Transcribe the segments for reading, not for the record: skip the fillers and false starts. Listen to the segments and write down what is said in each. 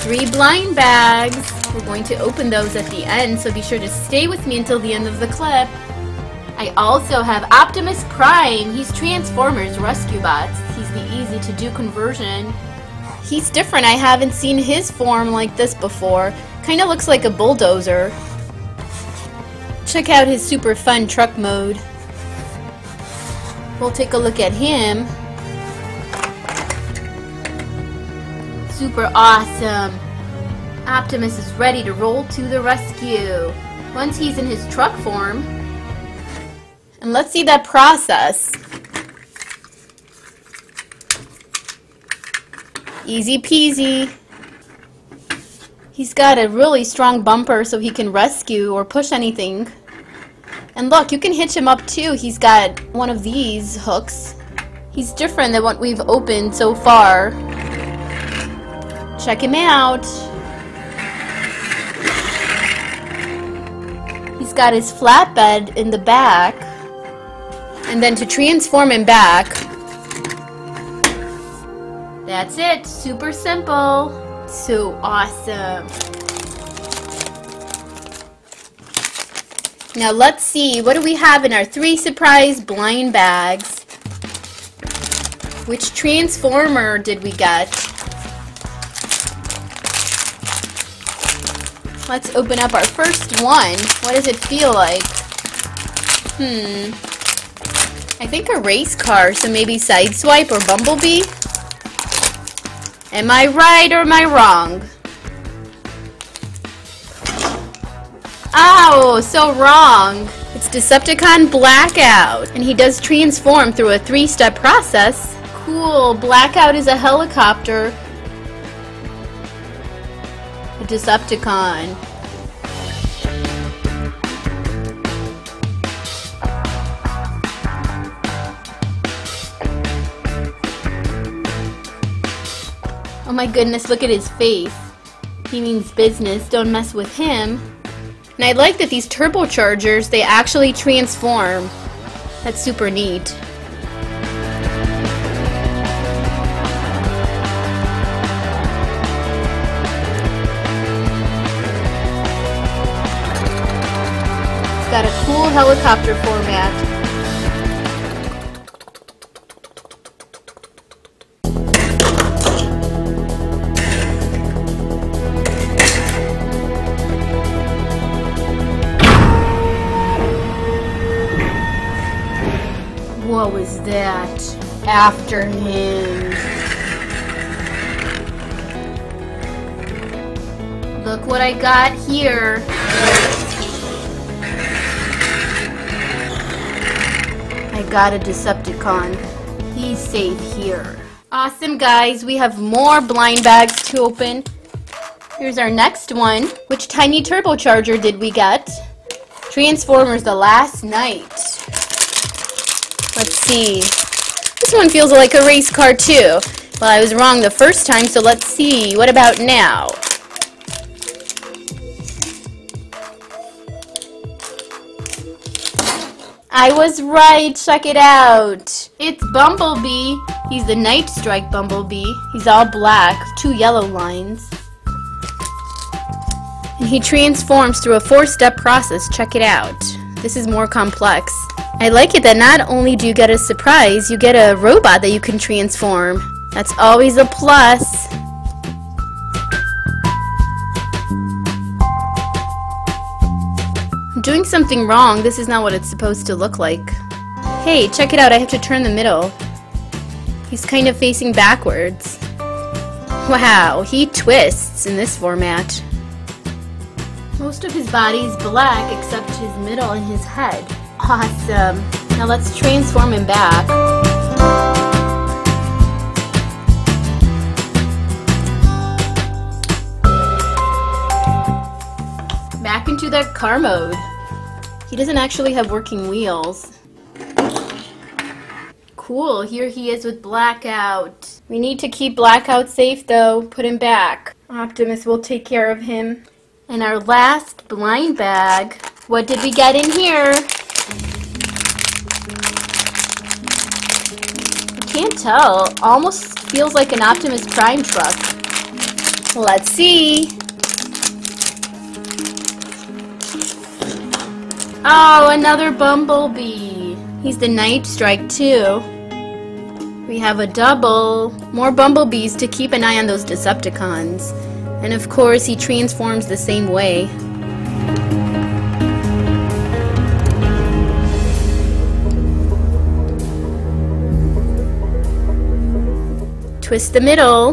3 blind bags. We're going to open those at the end, so be sure to stay with me until the end of the clip. I also have Optimus Prime. He's Transformers Rescue Bots. He's the easy to do conversion. He's different. I haven't seen his form like this before. Kinda looks like a bulldozer. Check out his super fun truck mode. We'll take a look at him. Super awesome. Optimus is ready to roll to the rescue. Once he's in his truck form. And let's see that process. Easy peasy. He's got a really strong bumper so he can rescue or push anything. And look, you can hitch him up too. He's got one of these hooks. He's different than what we've opened so far. Check him out. He's got his flatbed in the back. And then to transform him back, that's it. Super simple. So awesome. Now let's see, what do we have in our 3 surprise blind bags? Which Transformer did we get? Let's open up our first one. What does it feel like? I think a race car, so maybe Sideswipe or Bumblebee? Am I right or am I wrong? Oh, so wrong. It's Decepticon Blackout, and he does transform through a 3-step process. Cool, Blackout is a helicopter. A Decepticon. Oh my goodness, look at his face. He means business, don't mess with him. And I like that these turbochargers, they actually transform. That's super neat. It's got a cool helicopter format. What was that? After him. Look what I got here. I got a Decepticon. He's safe here. Awesome, guys. We have more blind bags to open. Here's our next one. Which tiny turbocharger did we get? Transformers The Last Night. Let's see. This one feels like a race car too. Well, I was wrong the first time, so let's see. What about now? I was right. Check it out. It's Bumblebee. He's the Night Strike Bumblebee. He's all black, 2 yellow lines. And he transforms through a 4-step process. Check it out. This is more complex. I like it that not only do you get a surprise, you get a robot that you can transform. That's always a plus. I'm doing something wrong. This is not what it's supposed to look like. Hey, check it out. I have to turn the middle. He's kind of facing backwards. Wow, he twists in this format. Most of his body is black except his middle and his head. Awesome. Now let's transform him back. Back into that car mode. He doesn't actually have working wheels. Cool, here he is with Blackout. We need to keep Blackout safe though. Put him back. Optimus will take care of him. And our last blind bag. What did we get in here? I can't tell. Almost feels like an Optimus Prime truck. Let's see. Oh, another Bumblebee. He's the Night Strike too. We have a double. More Bumblebees to keep an eye on those Decepticons. And of course, he transforms the same way. Twist the middle.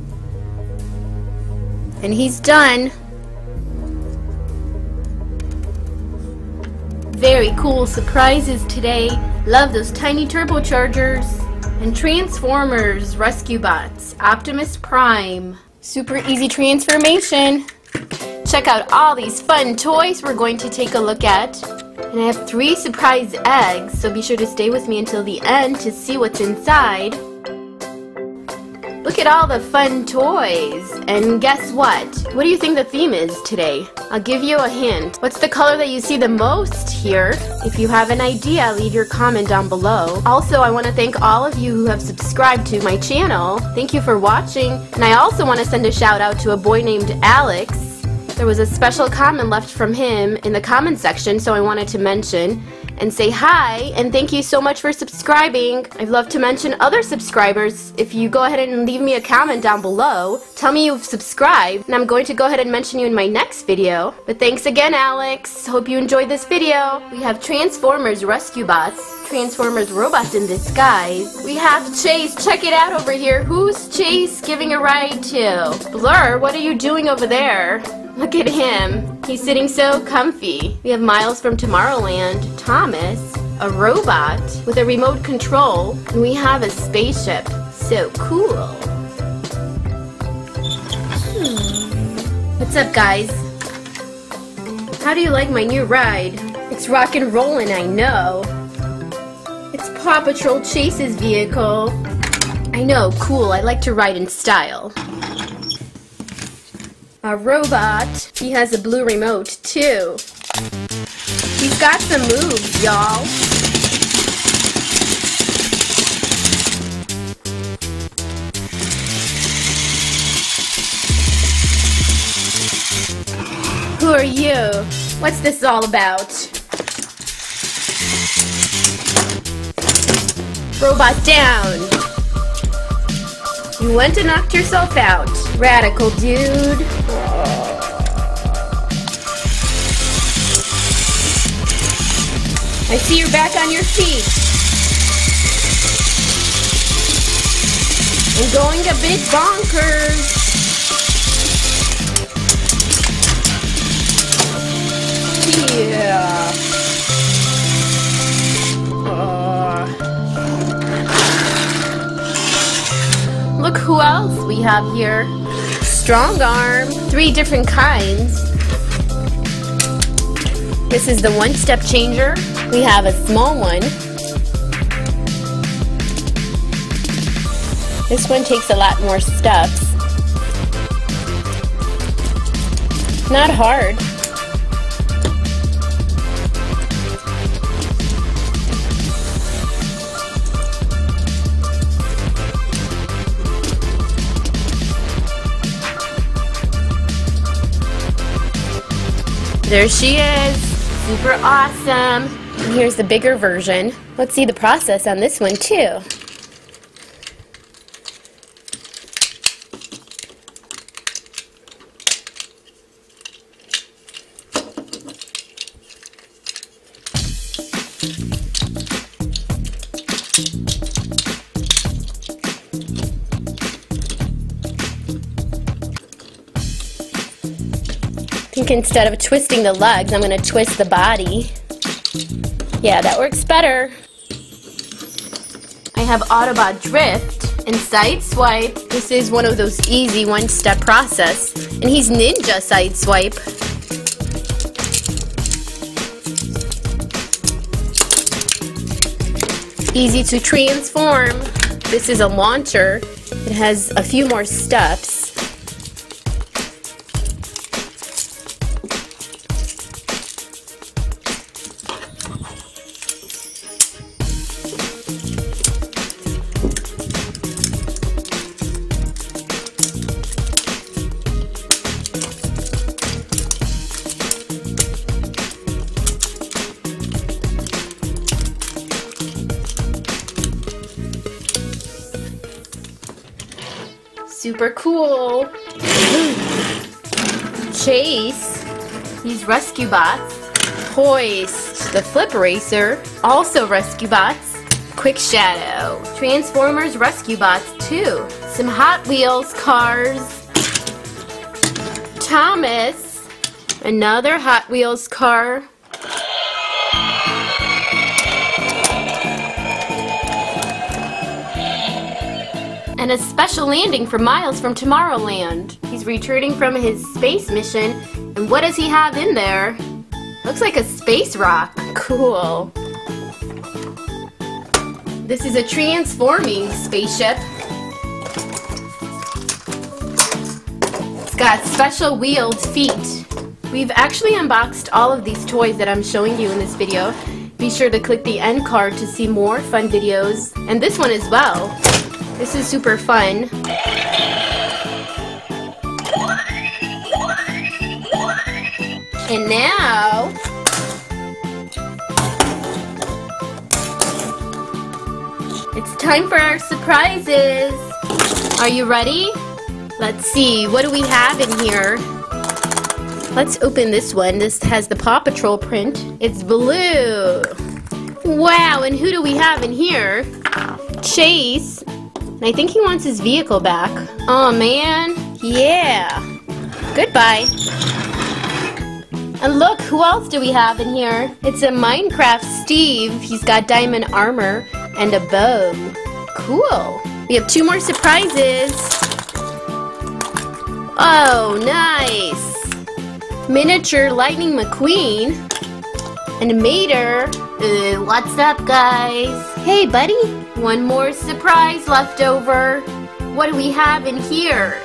And he's done. Very cool surprises today. Love those tiny turbochargers. And Transformers, Rescue Bots, Optimus Prime. Super easy transformation. Check out all these fun toys we're going to take a look at. And I have 3 surprise eggs, so be sure to stay with me until the end to see what's inside. Look at all the fun toys. And guess what? What do you think the theme is today? I'll give you a hint. What's the color that you see the most here? If you have an idea, leave your comment down below. Also, I want to thank all of you who have subscribed to my channel. Thank you for watching. And I also want to send a shout out to a boy named Alex. There was a special comment left from him in the comment section, so I wanted to mention and say hi, and thank you so much for subscribing. I'd love to mention other subscribers. If you go ahead and leave me a comment down below, tell me you've subscribed, and I'm going to go ahead and mention you in my next video. But thanks again, Alex. Hope you enjoyed this video. We have Transformers Rescue Bots, Transformers Robots in Disguise. We have Chase. Check it out over here. Who's Chase giving a ride to? Blur, what are you doing over there? Look at him. He's sitting so comfy. We have Miles from Tomorrowland, Thomas, a robot with a remote control, and we have a spaceship. So cool. What's up, guys? How do you like my new ride? It's rock and rollin', I know. It's Paw Patrol Chase's vehicle. I know, cool. I like to ride in style. A robot. He has a blue remote, too. He's got some moves, y'all. Who are you? What's this all about? Robot down. You went and knocked yourself out. Radical, dude. I see you're back on your feet. And going a bit bonkers. Yeah. Look who else we have here. Strong Arm. 3 different kinds. This is the one-step changer. We have a small one. This one takes a lot more steps. Not hard. There she is. Super awesome. And here's the bigger version. Let's see the process on this one too. I think instead of twisting the legs, I'm going to twist the body. Yeah, that works better. I have Autobot Drift and Sideswipe. This is one of those easy one-step process. And he's Ninja Sideswipe. Easy to transform. This is a launcher. It has a few more steps. Super cool. Chase. These rescue bots. Hoist. The Flip Racer. Also rescue bots. Quick Shadow. Transformers rescue bots too. Some Hot Wheels cars. Thomas. Another Hot Wheels car. And a special landing for Miles from Tomorrowland. He's returning from his space mission, and what does he have in there? Looks like a space rock. Cool. This is a transforming spaceship. It's got special wheeled feet. We've actually unboxed all of these toys that I'm showing you in this video. Be sure to click the end card to see more fun videos, and this one as well. This is super fun. And now, it's time for our surprises. Are you ready? Let's see, what do we have in here? Let's open this one. This has the Paw Patrol print. It's blue. Wow, and who do we have in here? Chase. And I think he wants his vehicle back. Oh man, yeah. Goodbye. And look, who else do we have in here? It's a Minecraft Steve. He's got diamond armor and a bow. Cool. We have 2 more surprises. Oh, nice. Miniature Lightning McQueen. And Mater. What's up, guys? Hey, buddy. 1 more surprise left over. What do we have in here?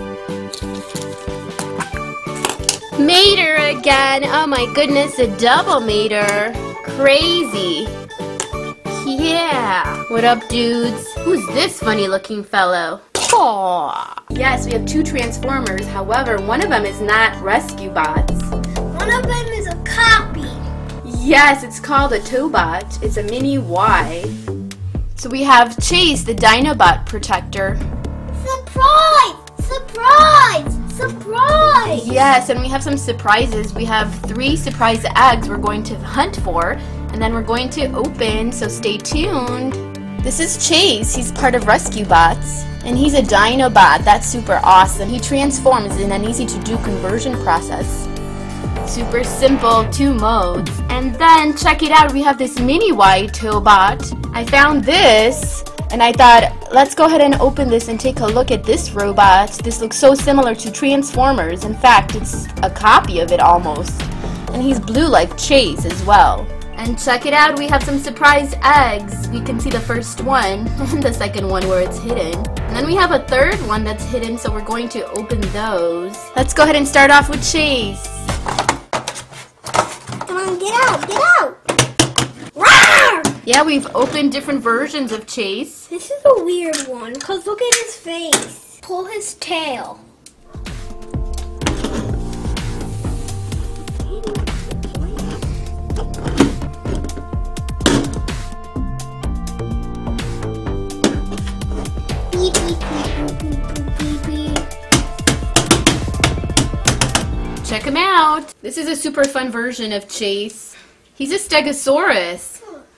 Mater again. Oh my goodness, a double Mater. Crazy. Yeah. What up, dudes? Who's this funny looking fellow? Aww. Yes, we have 2 Transformers. However, one of them is not rescue bots. One of them is a copy. Yes, it's called a Tobot. It's a mini Y. So we have Chase, the Dinobot protector. Surprise! Surprise! Surprise! Yes, and we have some surprises. We have 3 surprise eggs we're going to hunt for, and then we're going to open, so stay tuned. This is Chase. He's part of Rescue Bots, and he's a Dinobot. That's super awesome. He transforms in an easy-to-do conversion process. Super simple, 2 modes. And then, check it out, we have this mini Y Tobot. I found this, and I thought, let's go ahead and open this and take a look at this robot. This looks so similar to Transformers. In fact, it's a copy of it almost. And he's blue like Chase as well. And check it out, we have some surprise eggs. We can see the first one, and the second one where it's hidden. And then we have a third one that's hidden, so we're going to open those. Let's go ahead and start off with Chase. Come on, get out, get out! Rawr! Yeah, we've opened different versions of Chase. This is a weird one, because look at his face. Pull his tail. Beep, beep, beep, beep, beep, beep, beep. Check him out. This is a super fun version of Chase. He's a Stegosaurus.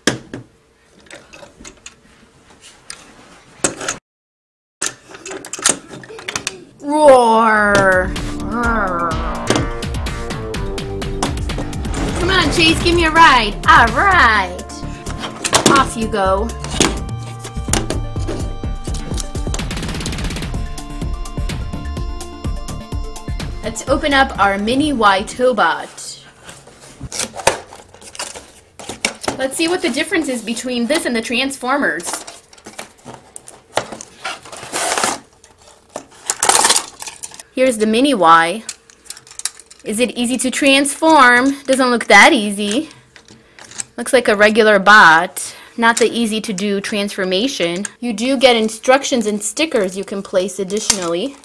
Roar! Roar. Come on, Chase, give me a ride. All right. Off you go. Let's open up our mini Y Tobot. Let's see what the difference is between this and the Transformers. Here's the mini Y. Is it easy to transform? Doesn't look that easy. Looks like a regular bot. Not the easy to do transformation. You do get instructions and stickers you can place additionally.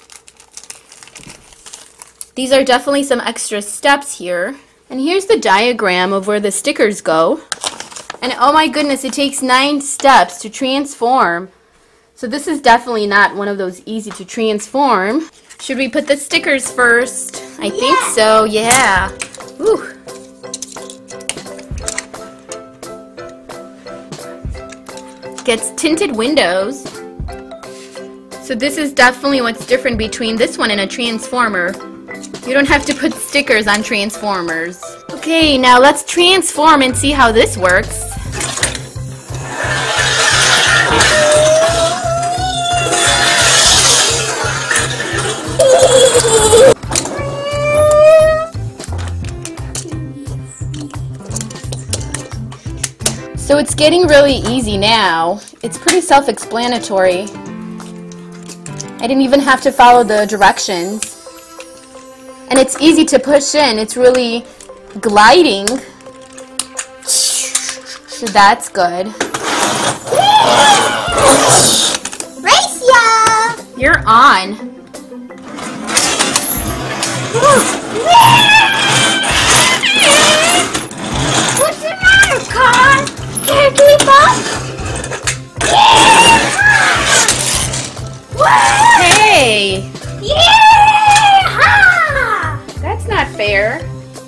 These are definitely some extra steps here. And here's the diagram of where the stickers go. And oh my goodness, it takes 9 steps to transform. So this is definitely not one of those easy to transform. Should we put the stickers first? I think so, yeah. Ooh. Gets tinted windows. So this is definitely what's different between this one and a transformer. You don't have to put stickers on transformers. Okay, now let's transform and see how this works. So it's getting really easy now. It's pretty self-explanatory. I didn't even have to follow the directions. And it's easy to push in. It's really gliding. So that's good. Race ya! You're on. What's the matter, car? Can't keep up? Hey! Yeah! That's not fair.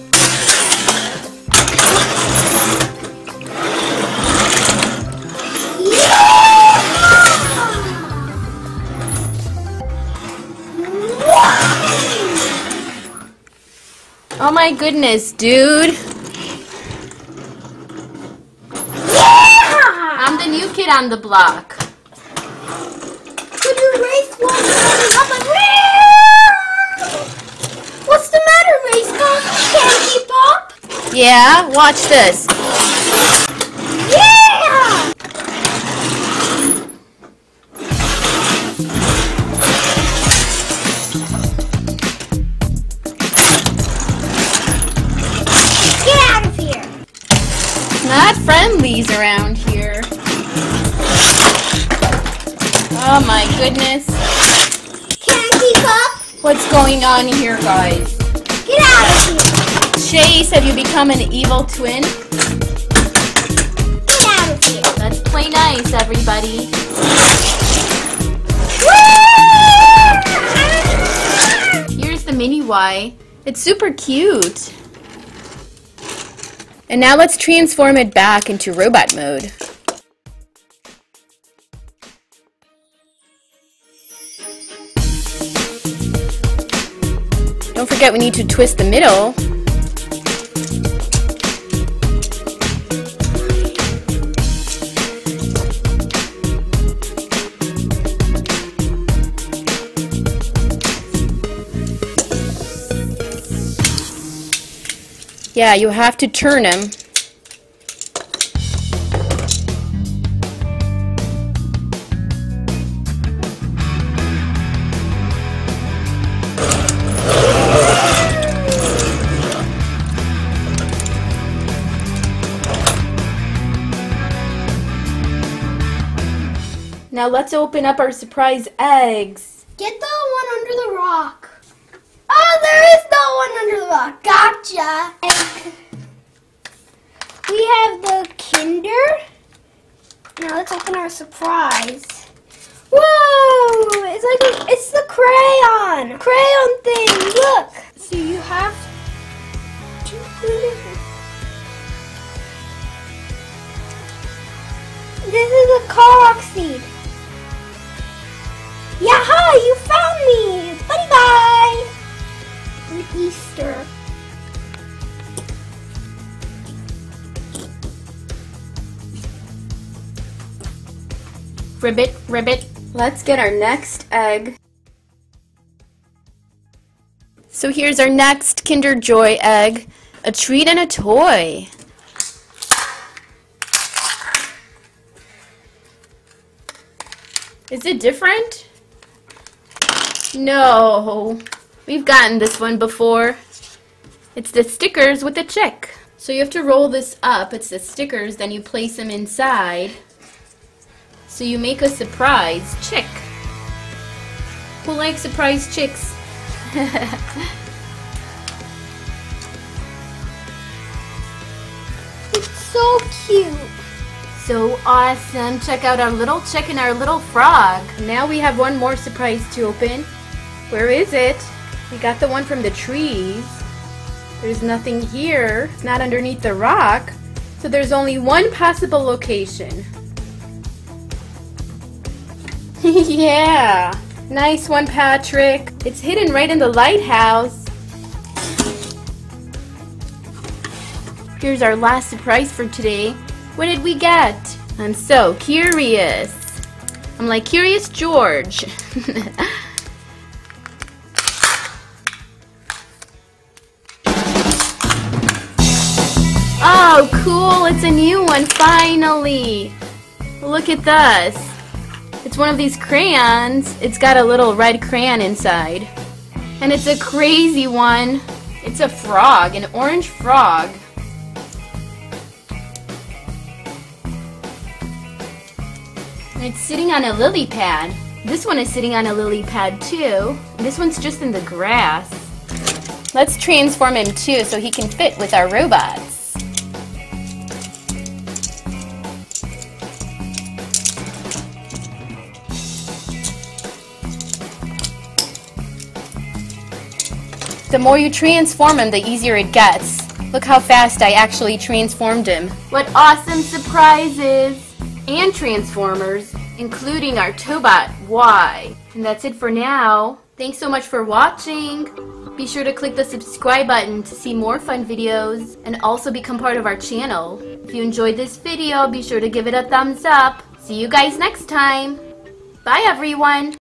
Oh my goodness, dude. I'm the new kid on the block. Could you race one? I'm like, what's the matter, race car? Can't keep up? Yeah, watch this. Yeah! Get out of here! Not friendlies around here. Oh my goodness. Can't keep up? What's going on here, guys? Get out of here! Chase, have you become an evil twin? Get out of here! Let's play nice, everybody. Here's the mini Y. It's super cute. And now let's transform it back into robot mode. Don't forget we need to twist the middle. Yeah, you have to turn him. Now let's open up our surprise eggs. Get the one under the rock. Oh, there is no one under the rock. Gotcha. And we have the Kinder. Now let's open our surprise. Whoa! It's the crayon thing. Look. So you have to put it. This is a Koroks seed. Yaha! You found me. Bye bye. Good Easter. Ribbit, ribbit. Let's get our next egg. So here's our next Kinder Joy egg. A treat and a toy. Is it different? No. We've gotten this one before. It's the stickers with the chick. So you have to roll this up. It's the stickers, then you place them inside. So you make a surprise chick. Who likes surprise chicks? It's so cute. so awesome. Check out our little chick and our little frog. Now we have one more surprise to open. Where is it? We got the one from the trees. There's nothing here. It's not underneath the rock. So there's only one possible location. Yeah. Nice one, Patrick. It's hidden right in the lighthouse. Here's our last surprise for today. What did we get? I'm so curious. I'm like Curious George. Oh, cool. It's a new one, finally. Look at this. It's one of these crayons. It's got a little red crayon inside. And it's a crazy one. It's a frog, an orange frog. And it's sitting on a lily pad. This one is sitting on a lily pad too. This one's just in the grass. Let's transform him too so he can fit with our robots. The more you transform him, the easier it gets. Look how fast I actually transformed him. What awesome surprises! And transformers, including our Tobot Y. And that's it for now. Thanks so much for watching. Be sure to click the subscribe button to see more fun videos and also become part of our channel. If you enjoyed this video, be sure to give it a thumbs up. See you guys next time. Bye everyone!